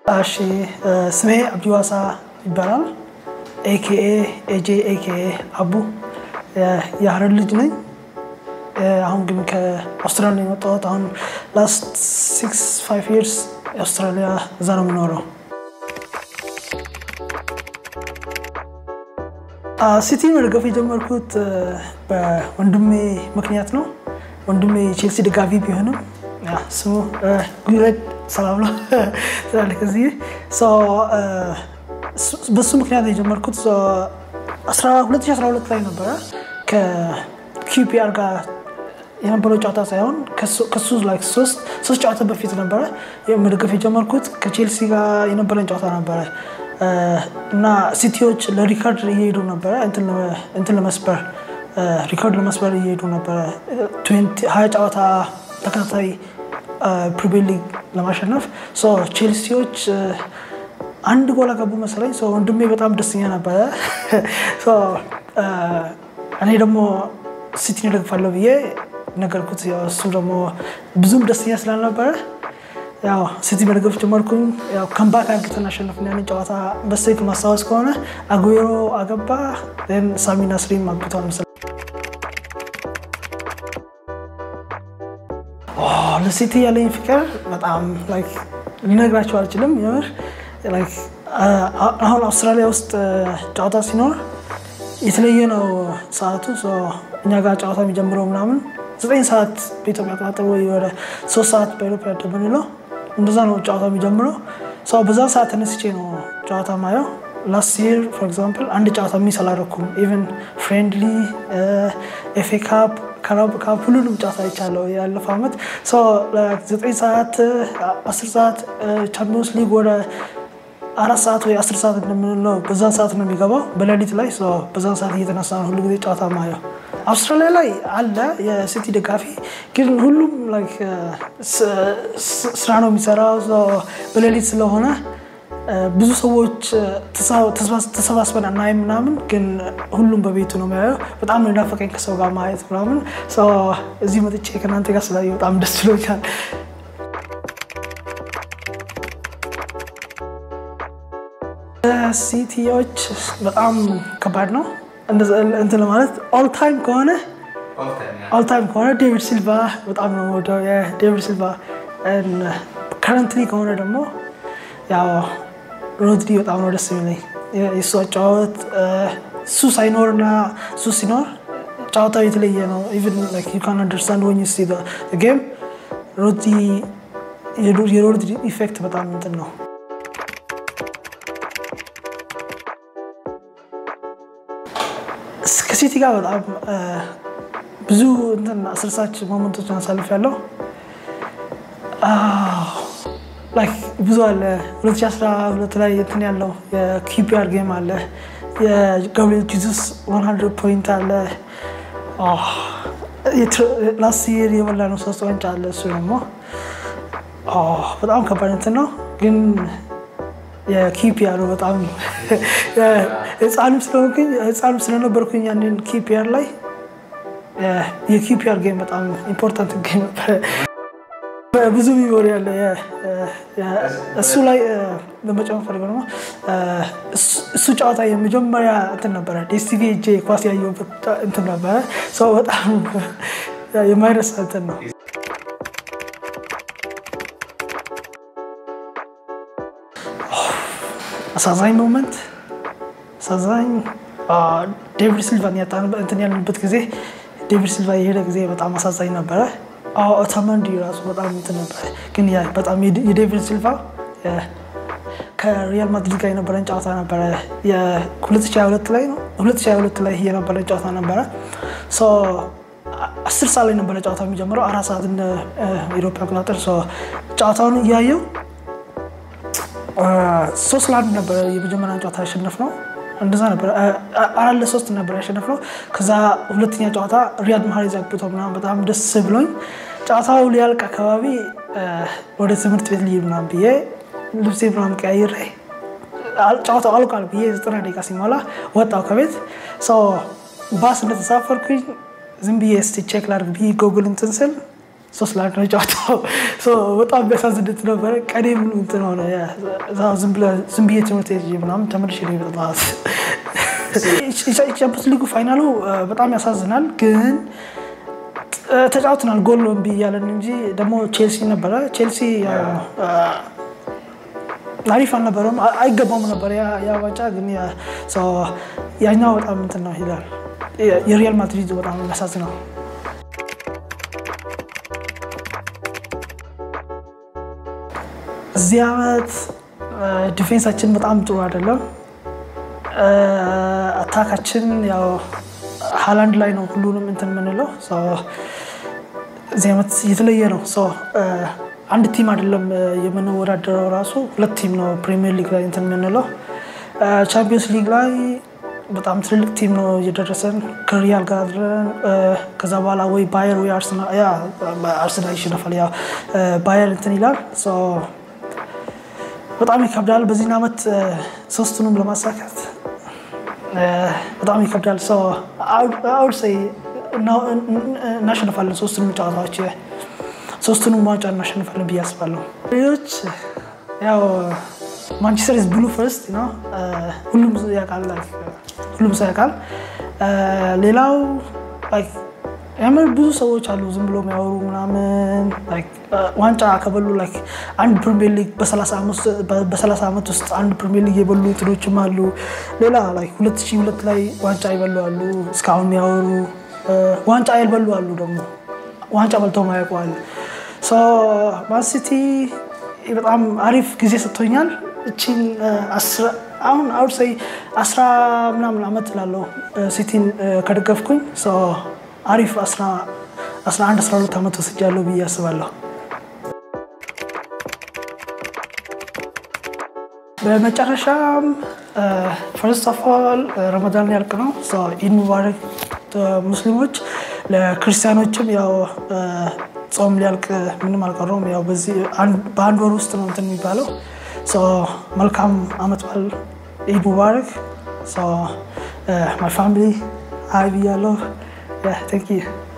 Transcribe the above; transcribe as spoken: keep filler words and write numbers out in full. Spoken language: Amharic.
እሺ ስሜ አብዲዋሳ ይባላል ኤኬኤ ኤጄ ኤኬኤ አቡ የሐረር ልጅ ነኝ አሁን ግን ከአውስትራሊያ የመጣሁት አሁን last six five years አውስትራሊያ እዛ ነው የምኖረው ሲቲ መርገፍ የጀመርኩት በወንድሜ ምክንያት ነው ወንድሜ ቼልሲ ደጋፊ ቢሆንም ስሙ ጉለት ሰላም ነው ስለዚህ ሶ በሱ ምክንያት የጀመርኩት ሶ ሁለት ሺህ አስራ ሁለት ላይ ነበር ከኪፒአር ጋር የነበረው ጨዋታ ሳይሆን ከሱ ላይክ ሶስት ሶስት ጨዋታ በፊት ነበር የመደገፍ የጀመርኩት ከቼልሲ ጋር የነበረን ጨዋታ ነበር እና ሲቲዎች ለሪካርድ እየሄዱ ነበር እንትን እንትን ለመስበር ሪካርድ ለመስበር እየሄዱ ነበር ሃያ ጨዋታ ተከታታይ ፕሪሚየር ሊግ ለማሸነፍ ሶ ቼልሲዎች አንድ ጎል አገቡ መሰለኝ ሶ ወንድሜ በጣም ደስተኛ ነበር ሶ እኔ ደግሞ ሲቲ ደግፋለሁ ብዬ ነገርኩት ያው እሱ ደግሞ ብዙም ደስተኛ ስላልነበረ ያው ሲቲ መደገፍ ጀመርኩኝ ያው ካምባክ አድርገን አሸነፍን ያን ጨዋታ በስቴክ ማስታወስ ከሆነ አጉዌሮ አገባ then ሳሚ ናስሪም አግብቷል መሰለኝ ኦ ለሲቲ ያለኝ ፍቅር በጣም ላይክ ልነግራችሁ አልችልም የምር ላይክ አሁን አውስትራሊያ ውስጥ ጨዋታ ሲኖር የተለየ ነው ሰዓቱ ሶ እኛ ጋር ጨዋታ የሚጀምረው ምናምን ዘጠኝ ሰዓት በኢትዮጵያ አቆጣጠር ወይ ወደ ሶስት ሰዓት በአውሮፓ ያደረግነው እንደዛ ነው ጨዋታ የሚጀምረው ሶ በዛ ሰዓት ተነስቼ ነው ጨዋታ ማየው last year for example አንድ ጨዋታ የሚሰላረኩም even friendly ኤፍኤ ካፕ ካራብ ካፕ ሁሉንም ጨዋታ አይቻለሁ ያለፈው አመት ሶ ዘጠኝ ሰዓት አስር ሰዓት ቻምፒዮንስ ሊግ ወደ አራት ሰዓት ወይ አስር ሰዓት እንደምንለው በዛ ሰዓት ነው የሚገባው በሌሊት ላይ ሶ በዛ ሰዓት እየተነሳ ነው ሁሉ ጊዜ ጨዋታ ማየው አውስትራሊያ ላይ አለ የሲቲ ደጋፊ ግን ሁሉም ላይክ ስራ ነው የሚሰራው ሶ በሌሊት ስለሆነ ብዙ ሰዎች ተሰባስበን እናይ ምናምን ግን ሁሉም በቤቱ ነው የሚያየው በጣም ነው ናፈቀኝ ከሰው ጋር ማየት ምናምን ሶ እዚህ መጥቼ ከናንተ ጋር ስላየው በጣም ደስ ብሎኛል ሲቲዎች በጣም ከባድ ነው እንትን ማለት ኦል ታይም ከሆነ ኦል ታይም ከሆነ ዴቪድ ሲልቫ በጣም ነው ወደ ዴቪድ ሲልቫ and currently ከሆነ ደግሞ ያው ሮድሪ በጣም ነው ደስ የሚለኝ የሱ ጨዋታ እሱ ሳይኖርና እሱ ሲኖር ጨዋታው የተለየ ነው even like you can understand when you see the, the game ሮድሪ የሮድሪ ኢፌክት በጣም እንትን ነው ከሲቲ ጋር በጣም ብዙ እንትን አስርሳች ሞመንቶችን አሳልፌያለሁ አዎ ላይክ ብዙ አለ ሁለት ሺህ አስራ ሁለት ላይ እንትን ያለው የኪፒአር ጌም አለ የጋብሪኤል ጂሱስ መቶ ፖይንት አለ አዎ ላስት ይር የበላነው ሶስት ዋንጫ አለ እሱ ደግሞ አዎ በጣም ከባድ እንትን ነው ግን የኪፒአር በጣም የጻንም ስለሆንኩኝ የጻንም ስለነበርኩኝ ያንን ኪፒአር ላይ የኪፒአር ጌም በጣም ኢምፖርታንት ጌም ብዙ ሚሞሪ አለ እሱ ላይ ለመጨመር ፈልገው ነው እሱ ጨዋታ የመጀመሪያ እንትን ነበር ዲስቲቪ ጄ ኳስ ያየሁበት እንትን ነበር ሶ በጣም የማይረሳ እንትን ነው አሳዛኝ ሞመንት አሳዛኝ ዴቪድ ሲልቫን ያጣን እንትን ያለበት ጊዜ ዴቪድ ሲልቫ የሄደ ጊዜ በጣም አሳዛኝ ነበር አዎ ተመንዲ ራሱ በጣም እንትን ነበር ግን ያ በጣም የዴቪድ ሲልቫ ከሪያል ማድሪድ ጋር የነበረን ጨዋታ ነበር የ ሁለት ሺህ ሃያ ሁለት ላይ ነው ሁለት ሺህ ሃያ ሁለት ላይ የነበረን ጨዋታ ነበር ሶ አስር ሰዓት ላይ ነበር ጨዋታው የሚጀምረው አራት ሰዓት እንደ ኢሮፓ አቆጣጠር ሶ ጨዋታውን ያየው ሶስት ለአንድ ነበር የመጀመሪያውን ጨዋታ ያሸነፍነው እንደዛ ነበር አራት ለሶስት ነበር ያሸነፍነው ከዛ ሁለተኛ ጨዋታ ሪያድ ማህሬዝ አግብቶ ምናምን በጣም ደስ ብሎኝ ጨዋታው ሊያልቅ አካባቢ ወደ ትምህርት ቤት ልሄድ ምናምን ብዬ ልብሴ ምናምን ቀያይሬ ጨዋታው አልቋል ብዬ ዘጠና ደቂቃ ሲሞላ ወጣሁ ከቤት ሶ ባስ እንደተሳፈርኩኝ ዝም ብዬ እስቲ ቼክ ላድርግ ብዬ ጉግል እንትን ስል ሶስት ለአንድ ነው ጨዋታው ሶ በጣም ቢያሳዝን ነበር ቀኔ ሙሉ እንትን ሆነ ያ ዝም ብለ ዝም ብዬ ትምህርት ቤት ምናምን ተመልሼ ነው የመጣሁት ቻምፒየንስ ሊግ ፋይናሉ በጣም ያሳዝናል ግን ተጫውተናል ጎል እምቢ ያለን እንጂ ደግሞ ቼልሲ ነበር ቼልሲ አሪፍ አልነበረም አይገባም ነበር ያ ያ ዋንጫ ግን ያ ሶ ያኛው በጣም እንትን ነው ይላል የሪያል ማድሪድ በጣም ያሳዝናል እዚህ ዓመት ዲፌንሳችን በጣም ጥሩ አይደለም አታካችን ያው ሃላንድ ላይ ነው ሁሉንም እንትን ምንለው ሶ እዚህ ዓመት የተለየ ነው ሶ አንድ ቲም አይደለም የምንወዳደረው ራሱ ሁለት ቲም ነው ፕሪሚየር ሊግ ላይ እንትን ምንለው ቻምፒየንስ ሊግ ላይ በጣም ትልቅ ቲም ነው የደረሰን ከሪያል ጋር ከዛ በኋላ ወይ ባየር ወይ አርሰናል ያ አርሰናል ይሸነፋል ያ ባየር እንትን ይላል ሶ በጣም ይከብዳል በዚህ ዓመት ሶስቱንም ለማሳካት በጣም ይከብዳል ሶ አውድ ሴይ ናሽናል ሶስቱንም ጨዋታዎች ሶስቱንም ዋንጫ እናሸንፋለን ብዬ አስባለሁ ሌሎች ያው ማንቸስተር ኢዝ ብሉ ፈርስት ነው ሁሉም ያውቃል ሁሉም ያውቃል ሌላው ላይክ ያመር ብዙ ሰዎች አሉ ዝም ብሎ የሚያወሩ ምናምን ላይክ ዋንጫ ከበሉ ላይክ አንድ ፕሪሚየር ሊግ በ30 ዓመት ውስጥ አንድ ፕሪሚየር ሊግ የበሉ ትሮችም አሉ ሌላ ላይክ ሁለት ሺህ ሁለት ላይ ዋንጫ ይበሉ አሉ እስካሁን የሚያወሩ ዋንጫ ይበሉ አሉ ደግሞ ዋንጫ በልተው ማያውቁ አሉ ሶ ማን ሲቲ በጣም አሪፍ ጊዜ ሰጥቶኛል እቺን አስራ አሁን አውድ ሴይ አስራ ምናምን አመት ላለው ሲቲን ከደገፍኩኝ ሶ አሪፍ አስራ አንድ አስራ ሁለት አመት ወስጃለሁ ብዬ አስባለሁ በመጨረሻም ፈርስት ኦፍ ኦል ረመዳን ያልቅ ነው ሶ ኢድ ሙባረክ ሙስሊሞች ለክርስቲያኖችም ያው ጾም ሊያልቅ ምንም አልቀረውም ያው በዚህ በአንድ ወር ውስጥ ነው እንትን የሚባለው ሶ መልካም አመት በዓል ኢድ ሙባረክ ሶ my family I be yellow yeah thank you